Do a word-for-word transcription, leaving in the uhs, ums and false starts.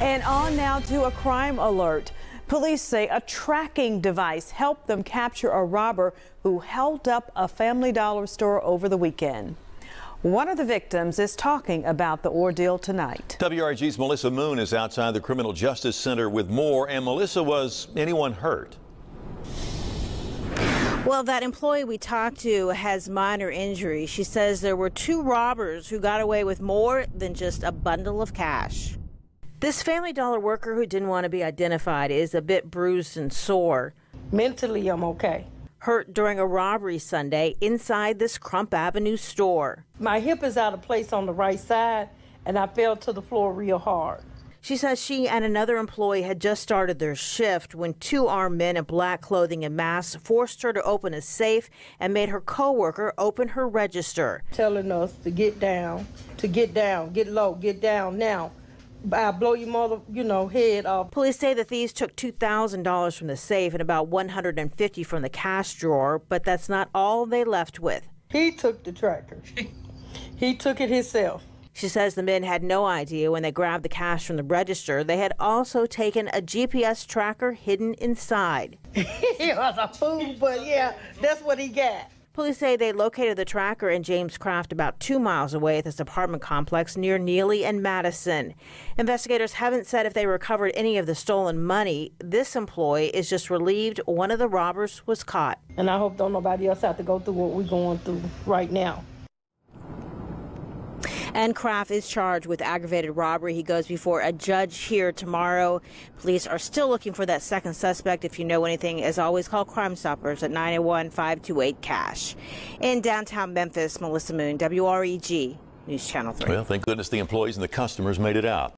And on now to a crime alert. Police say a tracking device helped them capture a robber who held up a Family Dollar store over the weekend. One of the victims is talking about the ordeal tonight. W R G's Melissa Moon is outside the Criminal Justice Center with more. And Melissa, was anyone hurt? Well, that employee we talked to has minor injuries. She says there were two robbers who got away with more than just a bundle of cash. This Family Dollar worker who didn't want to be identified is a bit bruised and sore. Mentally, I'm okay. Hurt during a robbery Sunday inside this Crump Avenue store. My hip is out of place on the right side, and I fell to the floor real hard. She says she and another employee had just started their shift when two armed men in black clothing and masks forced her to open a safe and made her coworker open her register. Telling us to get down, to get down, get low, get down now. I blow your mother, you know, head off. Police say the thieves took two thousand dollars from the safe and about one hundred fifty dollars from the cash drawer, but that's not all they left with. He took the tracker. He took it himself. She says the men had no idea when they grabbed the cash from the register. They had also taken a G P S tracker hidden inside. He was a fool, but yeah, that's what he got. Police say they located the tracker in James Craft about two miles away at this apartment complex near Neely and Madison. Investigators haven't said if they recovered any of the stolen money. This employee is just relieved one of the robbers was caught. And I hope don't nobody else have to go through what we're going through right now. And Craft is charged with aggravated robbery. He goes before a judge here tomorrow. Police are still looking for that second suspect. If you know anything, as always, call Crime Stoppers at nine oh one, five two eight, cash. In downtown Memphis, Melissa Moon, W R E G News Channel three. Well, thank goodness the employees and the customers made it out.